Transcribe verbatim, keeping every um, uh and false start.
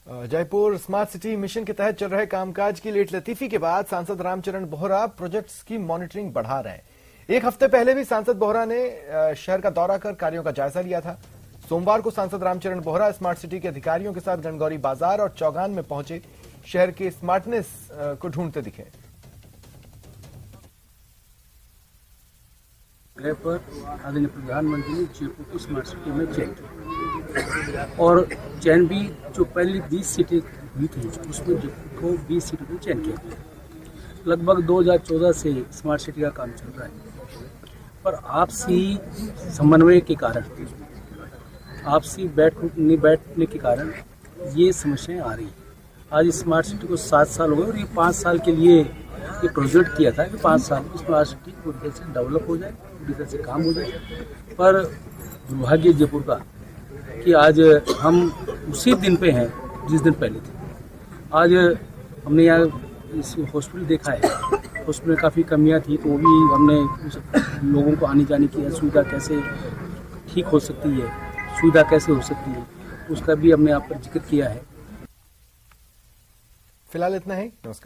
Jaipur smart city mission के तहत चल रहे कामकाज की लेट लतीफी के बाद सांसद रामचरण बोहरा प्रोजेक्ट्स की मॉनिटरिंग बढ़ा रहे हैं। एक हफ्ते पहले भी सांसद बोहरा ने शहर का दौरा कर कार्यों का जायजा लिया था। सोमवार को सांसद रामचरण बोहरा स्मार्ट सिटी के अधिकारियों के साथ गणगौरी बाजार और चौगान में पहुंचे शहर के स्मार्टनेस को ढूंढते दिखे। पर आदरणीय प्रधानमंत्री ने जयपुर को स्मार्ट सिटी में चयन किया और चयन भी जो पहली बीस सीटें हुई थी उसमें जयपुर को बीस सीटों में चयन किया गया। लगभग दो हज़ार चौदह से स्मार्ट सिटी का काम चल रहा है, पर आपसी समन्वय के कारण, आपसी बैठ नहीं बैठने के कारण ये समस्याएं आ रही हैं। आज स्मार्ट सिटी को सात साल हो गए और ये पाँच साल के लिए ये प्रोजेक्ट किया था कि पाँच साल में स्मार्ट सिटी पूरी तरह से डेवलप हो जाए, पूरी तरह से काम हो जाए। पर दुर्भाग्य जयपुर का कि आज हम उसी दिन पे हैं जिस दिन पहले थे। आज हमने यहाँ इस हॉस्पिटल देखा है, हॉस्पिटल में काफ़ी कमियां थी, तो वो भी हमने लोगों को आने जाने की सुविधा कैसे ठीक हो सकती है, सुविधा कैसे हो सकती है, उसका भी हमने यहाँ पर जिक्र किया है। फिलहाल इतना ही। नमस्कार।